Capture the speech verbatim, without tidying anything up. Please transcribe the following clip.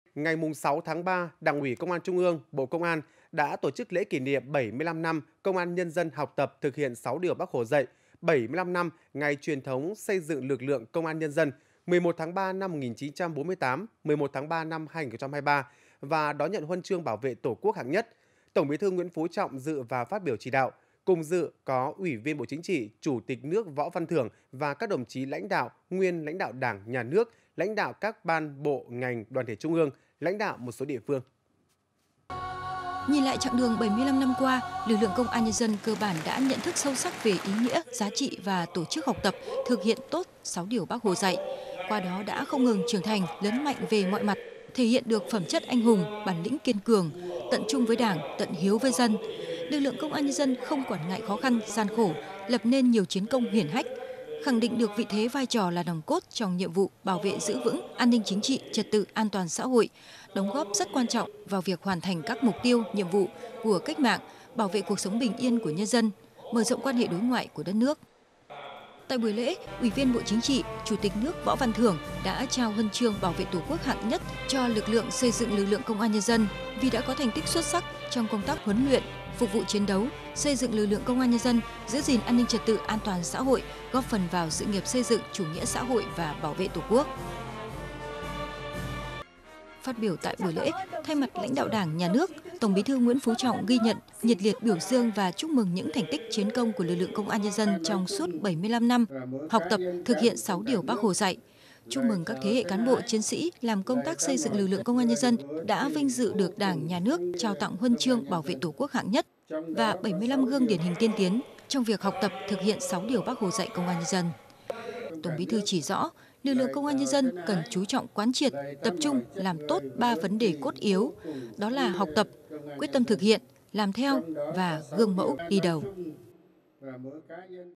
Ngày sáu tháng ba, Đảng ủy Công an Trung ương, Bộ Công an đã tổ chức lễ kỷ niệm bảy mươi lăm năm Công an Nhân dân học tập thực hiện sáu điều Bác Hồ dạy, bảy mươi lăm năm ngày truyền thống xây dựng lực lượng Công an Nhân dân mười một tháng ba năm một nghìn chín trăm bốn mươi tám, mười một tháng ba năm hai nghìn không trăm hai mươi ba và đón nhận huân chương bảo vệ Tổ quốc hạng nhất. Tổng Bí thư Nguyễn Phú Trọng dự và phát biểu chỉ đạo. Cùng dự có Ủy viên Bộ Chính trị, Chủ tịch nước Võ Văn Thưởng và các đồng chí lãnh đạo, nguyên lãnh đạo Đảng, Nhà nước, lãnh đạo các ban, bộ, ngành, đoàn thể trung ương, lãnh đạo một số địa phương. Nhìn lại chặng đường bảy mươi lăm năm qua, lực lượng Công an Nhân dân cơ bản đã nhận thức sâu sắc về ý nghĩa, giá trị và tổ chức học tập, thực hiện tốt sáu điều Bác Hồ dạy. Qua đó đã không ngừng trưởng thành, lớn mạnh về mọi mặt, thể hiện được phẩm chất anh hùng, bản lĩnh kiên cường, tận trung với Đảng, tận hiếu với dân. Lực lượng Công an Nhân dân không quản ngại khó khăn, gian khổ, lập nên nhiều chiến công hiển hách, khẳng định được vị thế vai trò là nòng cốt trong nhiệm vụ bảo vệ giữ vững an ninh chính trị, trật tự an toàn xã hội, đóng góp rất quan trọng vào việc hoàn thành các mục tiêu, nhiệm vụ của cách mạng, bảo vệ cuộc sống bình yên của nhân dân, mở rộng quan hệ đối ngoại của đất nước. Tại buổi lễ, Ủy viên Bộ Chính trị, Chủ tịch nước Võ Văn Thưởng đã trao huân chương bảo vệ Tổ quốc hạng nhất cho lực lượng xây dựng lực lượng Công an Nhân dân vì đã có thành tích xuất sắc trong công tác huấn luyện, phục vụ chiến đấu, xây dựng lực lượng Công an Nhân dân, giữ gìn an ninh trật tự an toàn xã hội, góp phần vào sự nghiệp xây dựng chủ nghĩa xã hội và bảo vệ Tổ quốc. Phát biểu tại buổi lễ, thay mặt lãnh đạo Đảng, Nhà nước, Tổng Bí thư Nguyễn Phú Trọng ghi nhận, nhiệt liệt biểu dương và chúc mừng những thành tích chiến công của lực lượng Công an Nhân dân trong suốt bảy mươi lăm năm học tập thực hiện sáu điều Bác Hồ dạy. Chúc mừng các thế hệ cán bộ chiến sĩ làm công tác xây dựng lực lượng Công an Nhân dân đã vinh dự được Đảng, Nhà nước trao tặng huân chương bảo vệ Tổ quốc hạng nhất và bảy mươi lăm gương điển hình tiên tiến trong việc học tập thực hiện sáu điều Bác Hồ dạy Công an Nhân dân. Tổng Bí thư chỉ rõ, lực lượng Công an Nhân dân cần chú trọng quán triệt, tập trung làm tốt ba vấn đề cốt yếu, đó là học tập, quyết tâm thực hiện, làm theo và gương mẫu đi đầu.